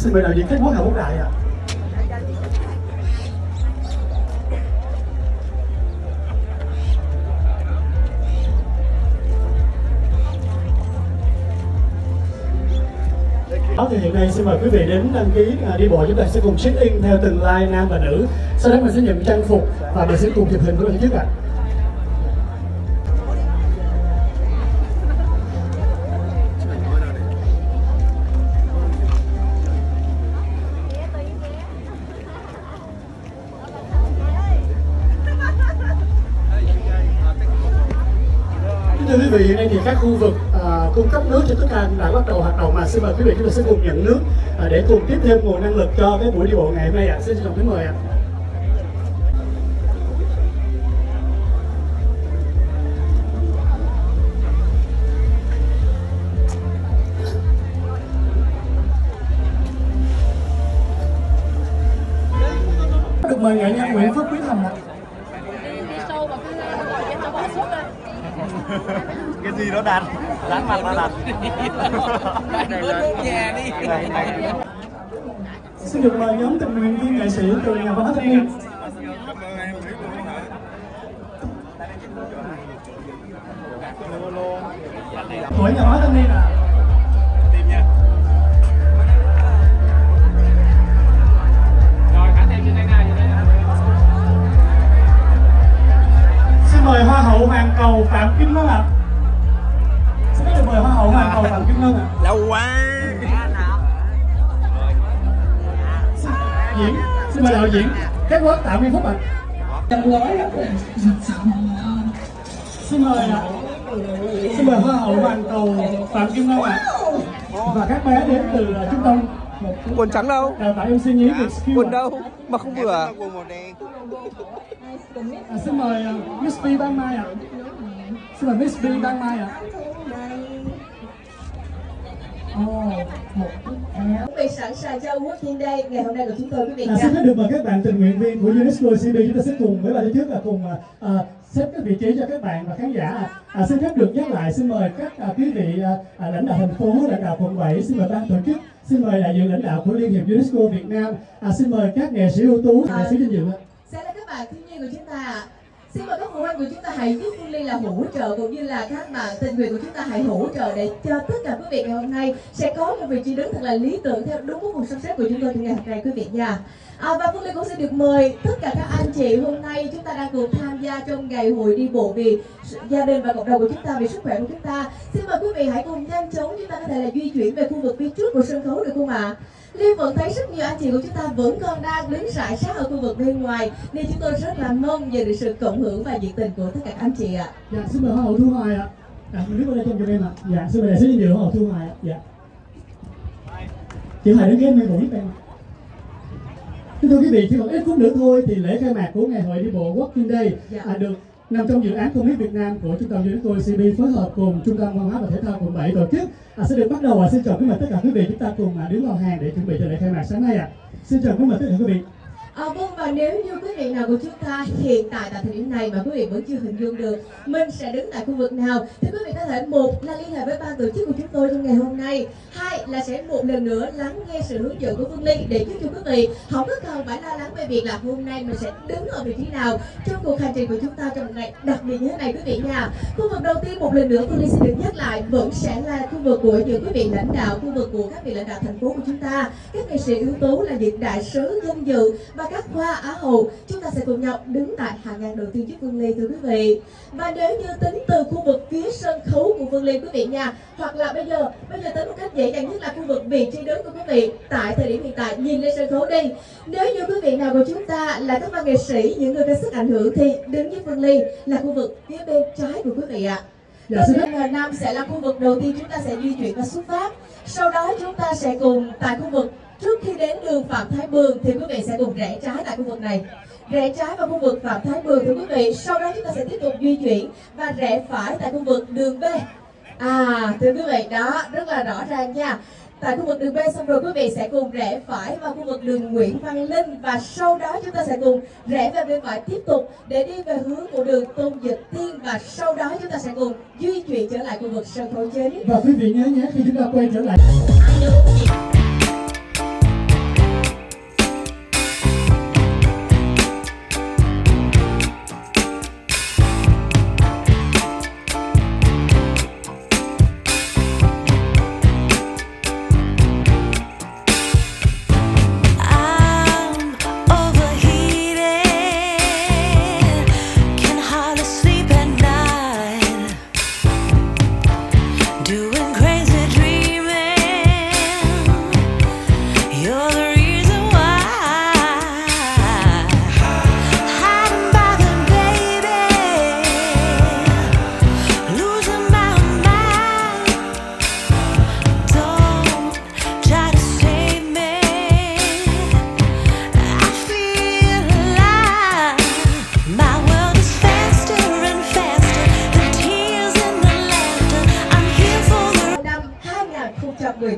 Xin mời đạo diễn Kết Quốc Hậu Quốc Đại ạ. Thì hiện nay xin mời quý vị đến đăng ký đi bộ. Chúng ta sẽ cùng check in theo từng line nam và nữ. Sau đó mình sẽ nhận trang phục và mình sẽ cùng chụp hình với ban tổ chức ạ. Thưa quý vị, hiện nay thì các khu vực cung cấp nước cho tất cả đã bắt đầu hoạt động, mà xin mời quý vị chúng ta sẽ cùng nhận nước để cùng tiếp thêm nguồn năng lực cho cái buổi đi bộ ngày hôm nay ạ. Xin trân trọng kính mời ạ. Được mời nghệ nhân Nguyễn Phước Quý Thành ạ. Cái gì đó đặt dán mặt nó đặt. Xin được mời nhóm tình nguyện viên nghệ sĩ từ nhà văn hóa thanh niên. Tuổi nhà văn hóa thanh niên ạ. Xin mời Hoa hậu Hoàn Cầu Phạm Kim Ngân ạ. Xin được mời Hoa hậu Hoàn Cầu Phạm Kim Ngân ạ. Lâu quá. Xin mời đạo diễn Kết Quốc Tạo Nguyên Phúc ạ. Xin mời Hoa hậu Hoàn Cầu Phạm Kim Ngân ạ. Và các bé đến từ trung tâm Quần trắng đâu? đào tạo MC nhí Vietskill. Quần đâu? Mà không vừa. Xin mời Miss B Ban Mai ạ. Xin mời Miss B Ban Mai ạ. Quý vị sẵn sàng cho Working Day ngày hôm nay của chúng tôi quý vị nha. Xin được mời các bạn tình nguyện viên của UNESCO CB, chúng ta sẽ cùng với ban tổ chức là cùng xếp các vị trí cho các bạn và khán giả. Xin phép được nhắc lại, xin mời các quý vị lãnh đạo thành phố, lãnh đạo quận 7, xin mời ban tổ chức, xin mời đại diện lãnh đạo của Liên hiệp UNESCO Việt Nam, xin mời các nghệ sĩ ưu tú, nghệ sĩ danh dự. Sẽ là các bạn thiếu nhi của chúng ta. Xin mời các phụ huynh của chúng ta hãy giúp Phương Ly là hỗ trợ, cũng như là các bạn tình nguyện của chúng ta hãy hỗ trợ để cho tất cả quý vị ngày hôm nay sẽ có một vị trí đứng thật là lý tưởng theo đúng một sắp xếp của chúng tôi trong ngày hôm nay quý vị nha. Và Phương Ly cũng sẽ được mời tất cả các anh chị hôm nay chúng ta đang cùng tham gia trong ngày hội đi bộ vì gia đình và cộng đồng của chúng ta, vì sức khỏe của chúng ta. Xin mời quý vị hãy cùng nhanh chóng chúng ta có thể là di chuyển về khu vực phía trước của sân khấu được không ạ? Liên vẫn thấy rất nhiều anh chị của chúng ta vẫn còn đang đứng rải rác ở khu vực bên ngoài, nên chúng tôi rất là mong nhận được sự cộng hưởng và nhiệt tình của tất cả các anh chị ạ. Dạ, xin mời Hoa hậu Thu Hoài ạ. Đứng ở đây trong cho em ạ. Dạ, xin mời đại sứ danh dự Hoa hậu Thu Hoài ạ. Dạ. Chị Hoài đến game em còn giúp em. Thưa quý vị, chỉ còn ít phút nữa thôi thì lễ khai mạc của ngày hội đi bộ Working Day được nằm trong dự án Công nghiệp Việt Nam của Trung tâm UNESCO CB phối hợp cùng Trung tâm Văn hóa và Thể thao quận 7 tổ chức sẽ được bắt đầu. Xin chào quý mời tất cả quý vị, chúng ta cùng đứng vào hàng để chuẩn bị cho lễ khai mạc sáng nay ạ. Xin chào quý mời tất cả quý vị. Vâng, và nếu như quý vị nào của chúng ta hiện tại thời điểm này mà quý vị vẫn chưa hình dung được mình sẽ đứng tại khu vực nào thì quý vị có thể, một là liên hệ với ban tổ chức của chúng tôi trong ngày hôm nay, hai là sẽ một lần nữa lắng nghe sự hướng dẫn của Phương Ly để giúp cho quý vị không có cần phải lo lắng về việc là hôm nay mình sẽ đứng ở vị trí nào trong cuộc hành trình của chúng ta trong một ngày đặc biệt như thế này quý vị nha. Khu vực đầu tiên một lần nữa Phương Ly sẽ được nhắc lại vẫn sẽ là khu vực của những quý vị lãnh đạo, khu vực của các vị lãnh đạo thành phố của chúng ta, các nghệ sĩ ưu tú là những đại sứ danh dự và các hoa á hậu. Chúng ta sẽ cùng nhau đứng tại hàng ngang đầu tiên trước Phương Ly thưa quý vị. Và nếu như tính từ khu vực phía sân khấu của Phương Ly quý vị nha, hoặc là bây giờ tính một cách dễ dàng nhất là khu vực vị trí đứng của quý vị tại thời điểm hiện tại, nhìn lên sân khấu đi. Nếu như quý vị nào của chúng ta là các văn nghệ sĩ, những người có sức ảnh hưởng thì đứng với Phương Ly là khu vực phía bên trái của quý vị ạ. Bên Nam sẽ là khu vực đầu tiên chúng ta sẽ di chuyển và xuất phát. Sau đó chúng ta sẽ cùng tại khu vực trước khi đến đường Phạm Thái Bường thì quý vị sẽ cùng rẽ trái tại khu vực này. Rẽ trái vào khu vực Phạm Thái Bường thưa quý vị. Sau đó chúng ta sẽ tiếp tục di chuyển và rẽ phải tại khu vực đường B. Thưa quý vị, đó rất là rõ ràng nha. Tại khu vực đường B xong rồi quý vị sẽ cùng rẽ phải vào khu vực đường Nguyễn Văn Linh và sau đó chúng ta sẽ cùng rẽ về bên phải tiếp tục để đi về hướng của đường Tôn Dịch Tiên và sau đó chúng ta sẽ cùng di chuyển trở lại khu vực sân khấu chính. Và quý vị nhớ nhé, khi chúng ta quay trở lại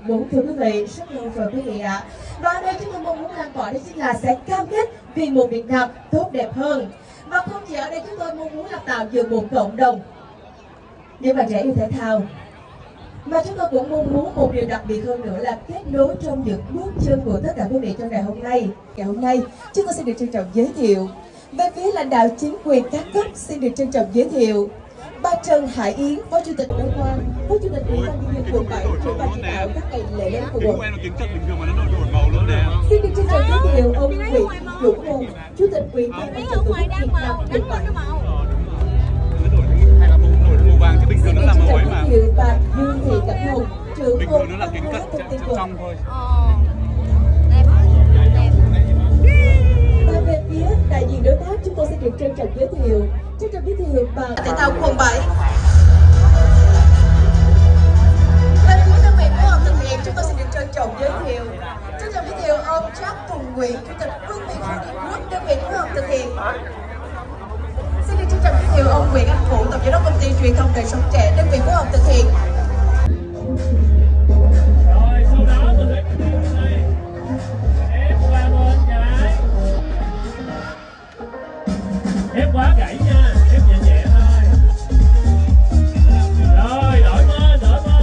4 thưa quý vị, rất lâu rồi quý vị ạ. Và ở đây chúng tôi mong muốn lan tỏa đó chính là sẽ cam kết vì một Việt Nam tốt đẹp hơn. Và không chỉ ở đây chúng tôi mong muốn là tạo dựng một cộng đồng những bạn trẻ yêu thể thao, mà chúng tôi cũng mong muốn một điều đặc biệt hơn nữa là kết nối trong những bước chân của tất cả quý vị trong ngày hôm nay. Ngày hôm nay chúng tôi xin được trân trọng giới thiệu về phía lãnh đạo chính quyền các cấp, xin được trân trọng giới thiệu bà Trần Hải Yến, Phó Chủ tịch Đỗ Quang, Phó Chủ tịch Ủy ban nhân dân quận 7, trưởng ban chỉ đạo các ngày lễ lớn của quận. Xin được trân trọng giới thiệu ông Nguyễn Dũng Hùng, Chủ tịch Ủy ban Mặt trận Tổ quốc Việt Nam quận 7. Xin được trân trọng giới thiệu bà Dương Thị Cẩm Hồng, trưởng cục văn hóa thông tin quận. Và về phía đại diện đối tác, chúng tôi sẽ được trân trọng giới thiệu bà thể thao quận 7. Và cuối đơn vị phối hợp thực hiện, chúng tôi sẽ được trân trọng giới thiệu ông Trác Tùng Nguyễn, Chủ tịch Phương Mỹ Group, đơn vị phối hợp thực hiện. Xin được trân trọng giới thiệu ông Nguyễn Anh Vũ, tổng giám đốc công ty truyền thông đời sống trẻ, đơn vị phối hợp thực hiện. Rồi sau đó tôi lấy cái này ép qua bên cái ép quá gãy nha, ép nhẹ nhẹ thôi. Rồi đổi bên.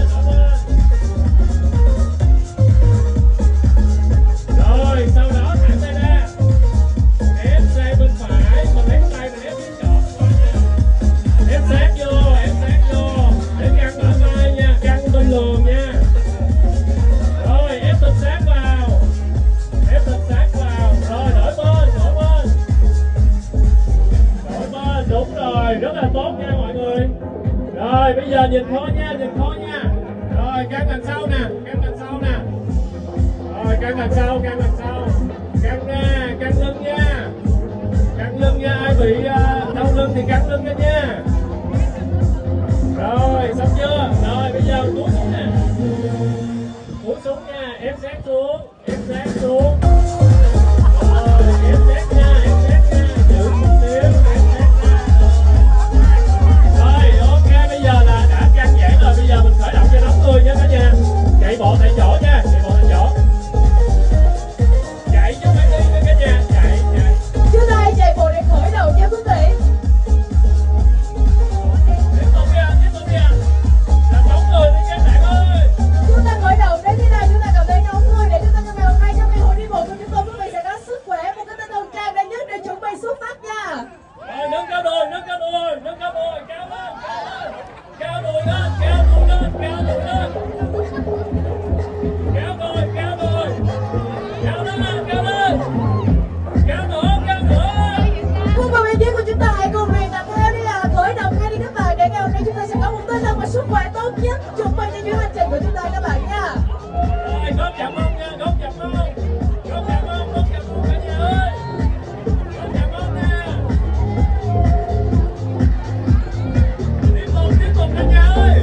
Rồi sau đó thẳng tay ra, ép tay bên phải, mình lấy tay mình ép phía chọn qua nha. Ép sát vô, để căng bả vai nha, căng bên luồn nha. Rồi ép thật sát vào, rồi đổi bên, đúng rồi, rất là tốt nha mọi người. Rồi bây giờ nhìn thôi nha, rồi căng đằng sau nè, rồi căng đằng sau, căng ra, căng lưng nha, ai bị đau lưng thì căng lưng ra nha. Rồi xong chưa? Rồi bây giờ cúi xuống nha, ép sát xuống. Rồi ép sát nha, giữ một xíu, ép sát nha. Rồi ok, bây giờ là đã căng giãn rồi, bây giờ mình khởi động cho nóng người nha cả nhà. Chạy bộ tại chỗ nha, chạy chứ phải đi nha cả nhà, chạy. Chúng ta hãy chạy bộ để khởi đầu nha quý vị. Tiếp tục đi ạ. Là nóng người đi các bạn ơi. Chúng ta khởi đầu đến thế nào, chúng ta cảm thấy nóng người để chúng ta trong ngày hôm nay trong ngày hội đi bộ của chúng tôi, quý vị sẽ có sức khỏe, một cái tinh thần tràn đầy nhất để chuẩn bị xuất phát nha. Rồi nâng cao đùi, cao lên, cao đùi lên, cao nữa. Cùng vào bên phía của chúng ta hãy cùng luyện tập theo đi là khởi động ngay đi các bạn, để ngày hôm nay chúng ta sẽ có một tinh thần và sức khỏe tốt nhất chuẩn bị cho chuyến hành trình của chúng ta các bạn nha. Rồi góp chạm mông nha, góp chạm mông cả nhà ơi. Góp chạm mông nè. Tiếp tục cả nhà ơi.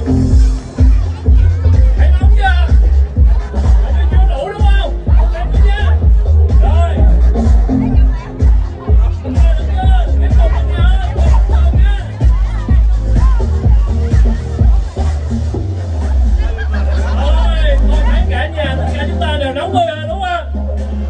Thấy nóng chưa? Thấy chưa đủ đúng không? Làm đi nha. Rồi. Tiếp tục cả nhà ơi. Rồi, tôi thấy cả nhà, tất cả chúng ta đều nóng người rồi đúng không?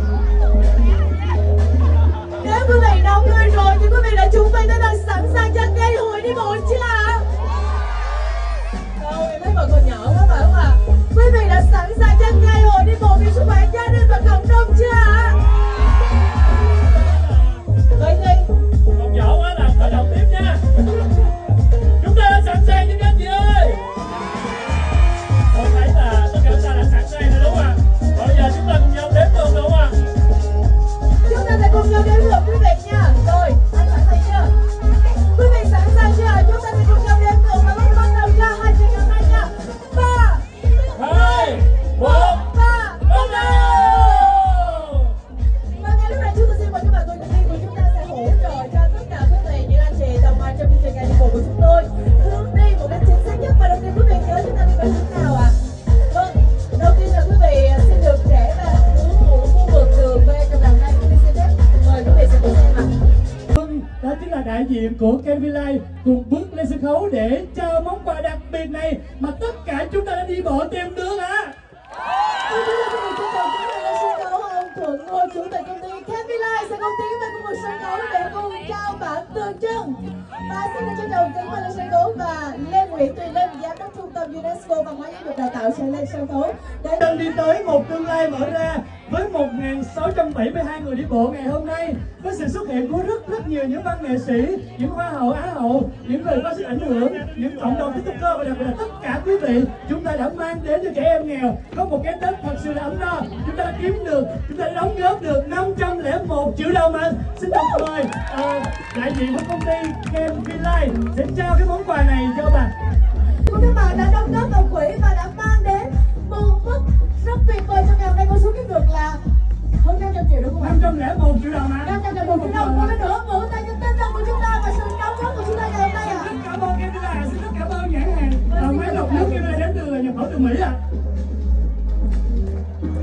Nếu quý vị nóng người rồi thì quý vị đã chuẩn bị tinh thần sẵn sàng cho ngày hội đi bộ chưa ạ? Đâu, em thấy mọi người nhỏ quá phải không ạ? Quý vị đã sẵn sàng cho ngày hội đi bộ vì sức khỏe gia đình và cộng đồng chưa ạ? Vậy thì Còn nhỏ quá là khởi động tiếp nha. Chúng ta đã sẵn sàng chưa các anh chị ơi? Tôi thấy là tất cả chúng ta đã sẵn sàng rồi đúng không ạ? Bây giờ chúng ta cùng nhau đếm ngược đúng không ạ? chúng ta sẽ cùng nhau đếm ngược quý vị nha. Rồi, anh sẵn sàng chưa? Quý vị sẵn sàng chưa? Chúng ta sẽ cùng nhau đếm ngược và bắt đầu cho hành trình hôm nay nha. 3, 2, 1, bắt đầu! Và ngay lúc này chúng tôi xin mời các bạn cùng đi của chúng ta sẽ hỗ trợ cho tất cả quý vị, những anh chị đồng hành trong chương trình ngày đi bộ của chúng tôi hướng đi một cách chính xác nhất. Và đầu tiên quý vị nhớ chúng ta đi vào hướng nào ạ? Vâng, đầu tiên là quý vị xin được rẽ vào hướng khu vực đường B trong đầu này. Quý vị xin phép mời quý vị sẽ cùng xem ạ. Đó chính là đại diện của Kenvin Life cùng bước lên sân khấu để trao món quà đặc biệt này mà tất cả chúng ta đã đi bộ tìm được hả? Xin kính chào quý vị, trân trọng kính mời lên sân khấu ông Thuận Ngô, chủ tịch công ty Capilite sẽ công tiến về cùng một sân khấu để cùng trao bản tượng trưng. Và xin được trân trọng kính mời lên sân khấu và Lê Nguyễn Tuyền Linh, giám đốc trung tâm UNESCO văn hóa giáo dục đào tạo sẽ lên sân khấu để Đang đi tới một tương lai mở ra với 1.672 người đi bộ ngày hôm nay, với sự xuất hiện của rất nhiều những văn nghệ sĩ, những hoa hậu, á hậu, những người có sức ảnh hưởng, những cộng đồng tiktoker và đặc biệt là tất cả quý vị, chúng ta đã mang đến cho trẻ em nghèo có một cái Tết thật sự là ấm no. Chúng ta đã kiếm được, chúng ta đã đóng góp được 501 triệu đồng mà. Xin được mời đại diện của công ty Capilite sẽ trao cái món quà này cho bạn. các bạn đã đóng góp vào quỹ và đã mang đến một mức rất tuyệt vời cho ngày hôm nay. Con số kiếm được là hơn 500 triệu đúng không ạ? 501 triệu đồng mà. 501 triệu đồng. Một lần nữa vỗ tay cho tinh thần của chúng ta và sự đóng góp của chúng ta ngày hôm nay ạ. Rất cảm ơn Capilite, xin rất cảm ơn nhãn hàng máy lọc nước Capilite đến từ nhập khẩu từ Mỹ ạ.